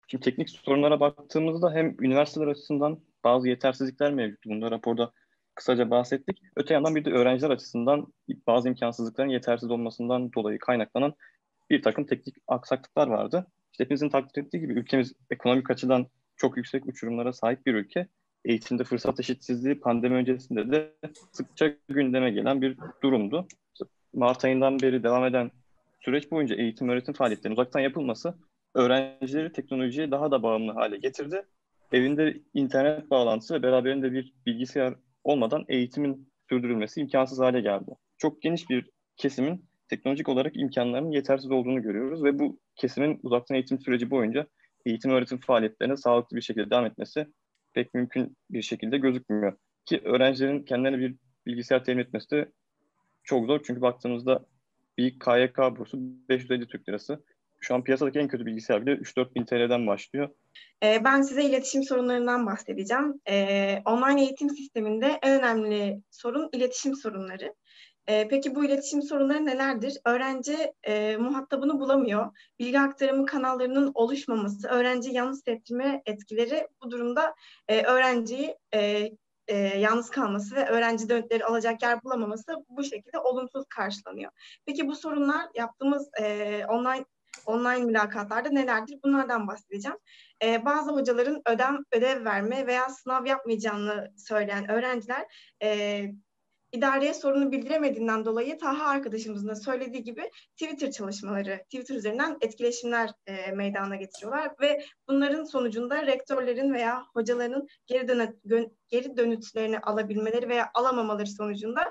Şimdi teknik sorunlara baktığımızda hem üniversiteler açısından bazı yetersizlikler mevcut. Bunda raporda kısaca bahsettik. Öte yandan bir de öğrenciler açısından bazı imkansızlıkların yetersiz olmasından dolayı kaynaklanan bir takım teknik aksaklıklar vardı. İşte hepimizin takdir ettiği gibi ülkemiz ekonomik açıdan çok yüksek uçurumlara sahip bir ülke. Eğitimde fırsat eşitsizliği pandemi öncesinde de sıkça gündeme gelen bir durumdu. İşte Mart ayından beri devam eden süreç boyunca eğitim öğretim faaliyetlerinin uzaktan yapılması öğrencileri teknolojiye daha da bağımlı hale getirdi. Evinde internet bağlantısı ve beraberinde bir bilgisayar olmadan eğitimin sürdürülmesi imkansız hale geldi. Çok geniş bir kesimin teknolojik olarak imkanlarının yetersiz olduğunu görüyoruz ve bu kesimin uzaktan eğitim süreci boyunca eğitim öğretim faaliyetlerine sağlıklı bir şekilde devam etmesi pek mümkün bir şekilde gözükmüyor. Ki öğrencilerin kendilerine bir bilgisayar temin etmesi de çok zor. Çünkü baktığımızda bir KYK bursu 550 Türk Lirası. Şu an piyasadaki en kötü bilgisayar bile 3-4 bin TL'den başlıyor. Ben size iletişim sorunlarından bahsedeceğim. Online eğitim sisteminde en önemli sorun iletişim sorunları. Peki bu iletişim sorunları nelerdir? Öğrenci muhatabını bulamıyor. Bilgi aktarımı kanallarının oluşmaması, öğrenciyi yalnız hissettirme etkileri bu durumda öğrenciyi yalnız kalması ve öğrenci dönütleri alacak yer bulamaması bu şekilde olumsuz karşılanıyor. Peki bu sorunlar yaptığımız online mülakatlarda nelerdir? Bunlardan bahsedeceğim. Bazı hocaların ödev verme veya sınav yapmayacağını söyleyen öğrenciler idareye sorunu bildiremediğinden dolayı Taha arkadaşımızın da söylediği gibi Twitter üzerinden etkileşimler meydana getiriyorlar ve bunların sonucunda rektörlerin veya hocaların geri dönütlerini alabilmeleri veya alamamaları sonucunda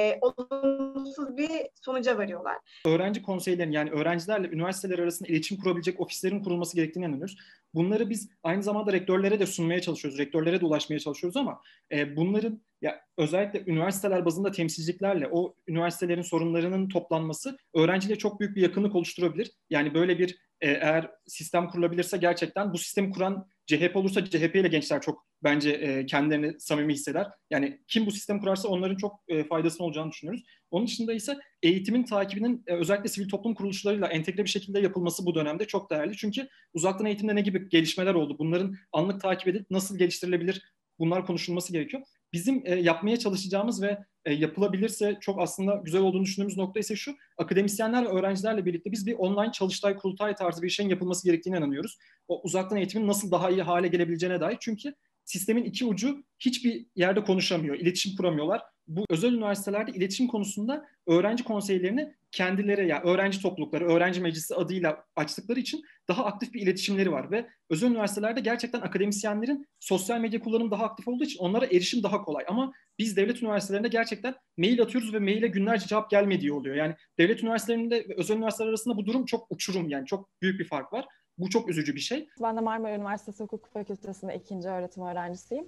olumsuz bir sonuca varıyorlar. Öğrenci konseylerinin, yani öğrencilerle üniversiteler arasında iletişim kurabilecek ofislerin kurulması gerektiğine inanıyoruz. Bunları biz aynı zamanda rektörlere de sunmaya çalışıyoruz, rektörlere de ulaşmaya çalışıyoruz ama bunların özellikle üniversiteler bazında temsilciliklerle o üniversitelerin sorunlarının toplanması öğrenciyle çok büyük bir yakınlık oluşturabilir. Yani böyle bir eğer sistem kurulabilirse gerçekten bu sistemi kuran CHP olursa CHP ile gençler çok bence kendilerini samimi hisseder. Yani kim bu sistemi kurarsa onların çok faydasının olacağını düşünüyoruz. Onun dışında ise eğitimin takibinin özellikle sivil toplum kuruluşlarıyla entegre bir şekilde yapılması bu dönemde çok değerli. Çünkü uzaktan eğitimde ne gibi gelişmeler oldu? Bunların anlık takip edip nasıl geliştirilebilir? Bunlar konuşulması gerekiyor. Bizim yapmaya çalışacağımız ve yapılabilirse çok aslında güzel olduğunu düşündüğümüz nokta ise şu: akademisyenler ve öğrencilerle birlikte biz bir online çalıştay, kurultay tarzı bir şeyin yapılması gerektiğine inanıyoruz. O uzaktan eğitimin nasıl daha iyi hale gelebileceğine dair. Çünkü sistemin iki ucu hiçbir yerde konuşamıyor, iletişim kuramıyorlar. Bu özel üniversitelerde iletişim konusunda öğrenci konseylerini kendileri, yani öğrenci toplulukları, öğrenci meclisi adıyla açtıkları için daha aktif bir iletişimleri var ve özel üniversitelerde gerçekten akademisyenlerin sosyal medya kullanımı daha aktif olduğu için onlara erişim daha kolay. Ama biz devlet üniversitelerinde gerçekten mail atıyoruz ve maile günlerce cevap gelmediği oluyor. Yani devlet üniversitelerinde ve özel üniversiteler arasında bu durum çok uçurum, yani çok büyük bir fark var. Bu çok üzücü bir şey. Ben de Marmara Üniversitesi Hukuk Fakültesi'nde 2. öğretim öğrencisiyim.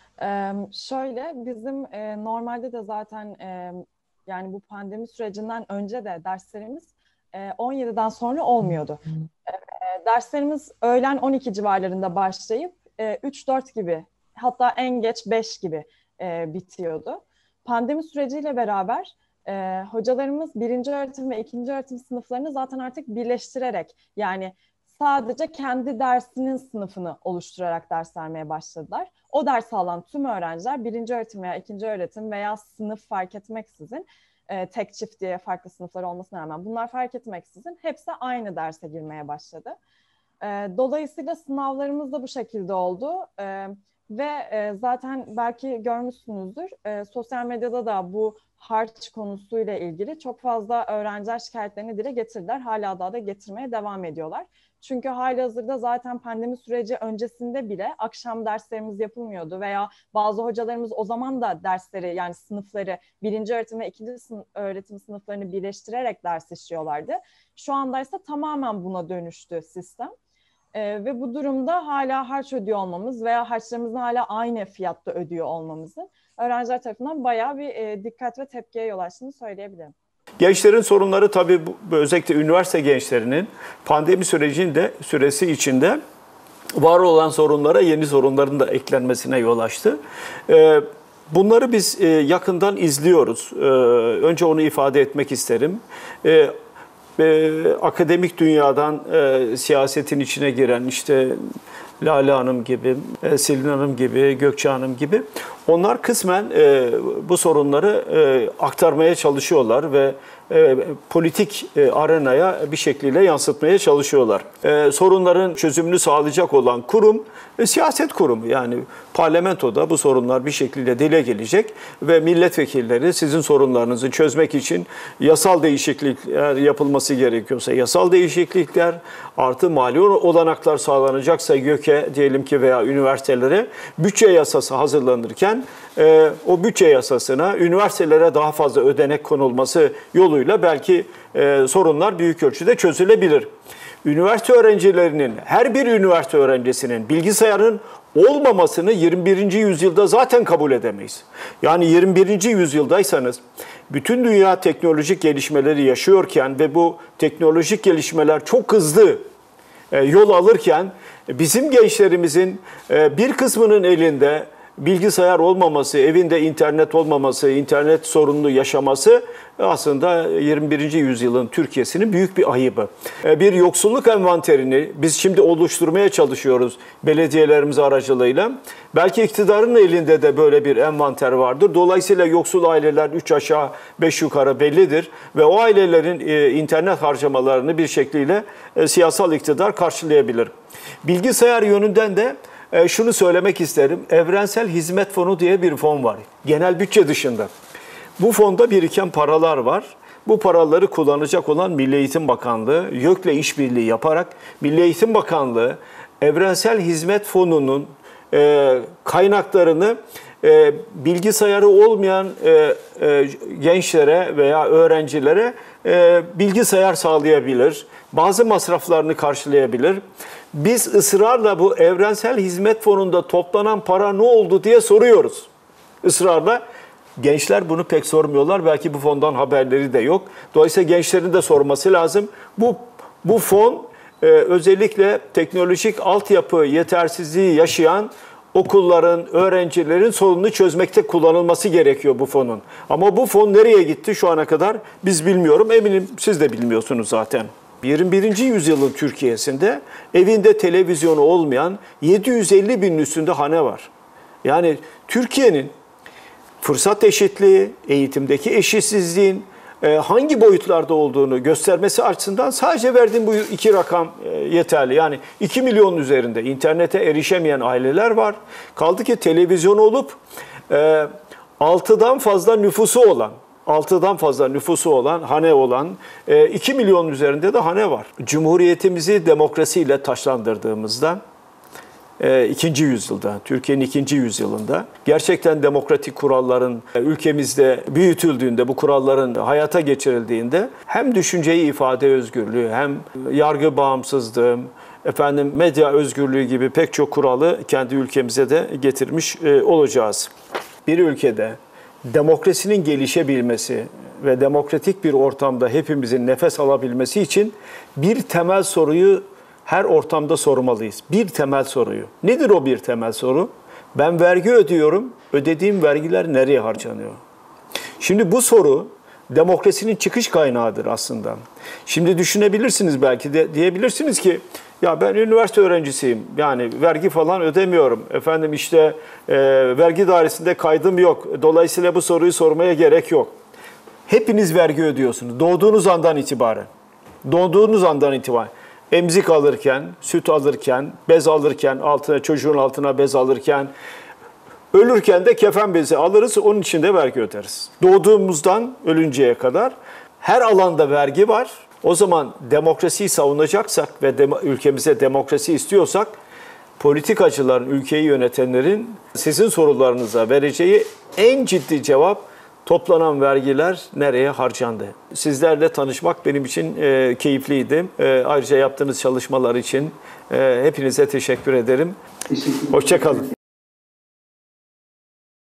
Şöyle bizim normalde de zaten yani bu pandemi sürecinden önce de derslerimiz 17'den sonra olmuyordu. Derslerimiz öğlen 12 civarlarında başlayıp 3-4 gibi, hatta en geç 5 gibi bitiyordu. Pandemi süreciyle beraber hocalarımız 1. öğretim ve 2. öğretim sınıflarını zaten artık birleştirerek, yani sadece kendi dersinin sınıfını oluşturarak ders vermeye başladılar. O dersi alan tüm öğrenciler 1. öğretim veya 2. öğretim veya sınıf fark etmeksizin, tek çift diye farklı sınıflar olmasına rağmen bunlar fark etmeksizin hepsi aynı derse girmeye başladı. Dolayısıyla sınavlarımız da bu şekilde oldu. Ve zaten belki görmüşsünüzdür, sosyal medyada da bu harç konusuyla ilgili çok fazla öğrenciler şikayetlerini dile getirdiler. Hala daha da getirmeye devam ediyorlar. Çünkü halihazırda zaten pandemi süreci öncesinde bile akşam derslerimiz yapılmıyordu veya bazı hocalarımız o zaman da dersleri, yani sınıfları 1. öğretim ve 2. öğretim sınıflarını birleştirerek ders işliyorlardı. Şu anda ise tamamen buna dönüştü sistem. Ve bu durumda hala harç ödüyor olmamız veya harçlarımızı hala aynı fiyatta ödüyor olmamızın öğrenciler tarafından bayağı bir dikkat ve tepkiye yol açtığını söyleyebilirim. Gençlerin sorunları tabii özellikle üniversite gençlerinin pandemi süresi içinde var olan sorunlara yeni sorunların da eklenmesine yol açtı. Bunları biz yakından izliyoruz. Önce onu ifade etmek isterim. akademik dünyadan siyasetin içine giren işte Lale Hanım gibi, Selin Hanım gibi, Gökçe Hanım gibi onlar kısmen bu sorunları aktarmaya çalışıyorlar ve politik arenaya bir şekilde yansıtmaya çalışıyorlar. Sorunların çözümünü sağlayacak olan kurum siyaset kurumu. Yani parlamentoda bu sorunlar bir şekilde dile gelecek ve milletvekilleri sizin sorunlarınızı çözmek için yasal değişiklikler yapılması gerekiyorsa yasal değişiklikler artı mali olanaklar sağlanacaksa YÖK'e diyelim ki veya üniversitelere bütçe yasası hazırlanırken o bütçe yasasına üniversitelere daha fazla ödenek konulması yoluyla belki sorunlar büyük ölçüde çözülebilir. Üniversite öğrencilerinin, her bir üniversite öğrencisinin bilgisayarın olmamasını 21. yüzyılda zaten kabul edemeyiz. Yani 21. yüzyıldaysanız bütün dünya teknolojik gelişmeleri yaşıyorken ve bu teknolojik gelişmeler çok hızlı yol alırken bizim gençlerimizin bir kısmının elinde bilgisayar olmaması, evinde internet olmaması, internet sorununu yaşaması aslında 21. yüzyılın Türkiye'sinin büyük bir ayıbı. Bir yoksulluk envanterini biz şimdi oluşturmaya çalışıyoruz belediyelerimiz aracılığıyla. Belki iktidarın elinde de böyle bir envanter vardır. Dolayısıyla yoksul aileler 3 aşağı 5 yukarı bellidir ve o ailelerin internet harcamalarını bir şekliyle siyasal iktidar karşılayabilir. Bilgisayar yönünden de şunu söylemek isterim. Evrensel Hizmet Fonu diye bir fon var. Genel bütçe dışında. Bu fonda biriken paralar var. Bu paraları kullanacak olan Milli Eğitim Bakanlığı, YÖK'le işbirliği yaparak Milli Eğitim Bakanlığı Evrensel Hizmet Fonu'nun kaynaklarını bilgisayarı olmayan gençlere veya öğrencilere bilgisayar sağlayabilir. Bazı masraflarını karşılayabilir. Biz ısrarla bu Evrensel Hizmet Fonu'nda toplanan para ne oldu diye soruyoruz. Israrla. Gençler bunu pek sormuyorlar. Belki bu fondan haberleri de yok. Dolayısıyla gençlerin de sorması lazım. Bu fon özellikle teknolojik altyapı yetersizliği yaşayan okulların, öğrencilerin sorununu çözmekte kullanılması gerekiyor bu fonun. Ama bu fon nereye gitti şu ana kadar biz bilmiyorum. Eminim siz de bilmiyorsunuz zaten. 21. yüzyılın Türkiye'sinde evinde televizyonu olmayan 750 binin üstünde hane var. Yani Türkiye'nin fırsat eşitliği, eğitimdeki eşitsizliğin hangi boyutlarda olduğunu göstermesi açısından sadece verdiğim bu iki rakam yeterli. Yani 2 milyonun üzerinde internete erişemeyen aileler var. Kaldı ki televizyon olup 6'dan fazla nüfusu olan, hane olan 2 milyonun üzerinde de hane var. Cumhuriyetimizi demokrasiyle taçlandırdığımızda 2. yüzyılda, Türkiye'nin 2. yüzyılında gerçekten demokratik kuralların ülkemizde büyütüldüğünde, bu kuralların hayata geçirildiğinde hem düşünceyi ifade özgürlüğü, hem yargı bağımsızlığı, medya özgürlüğü gibi pek çok kuralı kendi ülkemize de getirmiş olacağız. Bir ülkede demokrasinin gelişebilmesi ve demokratik bir ortamda hepimizin nefes alabilmesi için bir temel soruyu her ortamda sormalıyız. Bir temel soruyu. Nedir o bir temel soru? Ben vergi ödüyorum. Ödediğim vergiler nereye harcanıyor? Şimdi bu soru demokrasinin çıkış kaynağıdır aslında. Şimdi düşünebilirsiniz belki de diyebilirsiniz ki ya ben üniversite öğrencisiyim. Yani vergi falan ödemiyorum. Vergi dairesinde kaydım yok. Dolayısıyla bu soruyu sormaya gerek yok. Hepiniz vergi ödüyorsunuz. Doğduğunuz andan itibaren. Emzik alırken, süt alırken, bez alırken, çocuğun altına bez alırken, ölürken de kefen bezi alırız, onun için de vergi öderiz. Doğduğumuzdan ölünceye kadar her alanda vergi var. O zaman demokrasiyi savunacaksak ve ülkemize demokrasi istiyorsak, politikacıların, ülkeyi yönetenlerin sizin sorularınıza vereceği en ciddi cevap, toplanan vergiler nereye harcandı? Sizlerle tanışmak benim için keyifliydi. Ayrıca yaptığınız çalışmalar için hepinize teşekkür ederim. Hoşça kalın.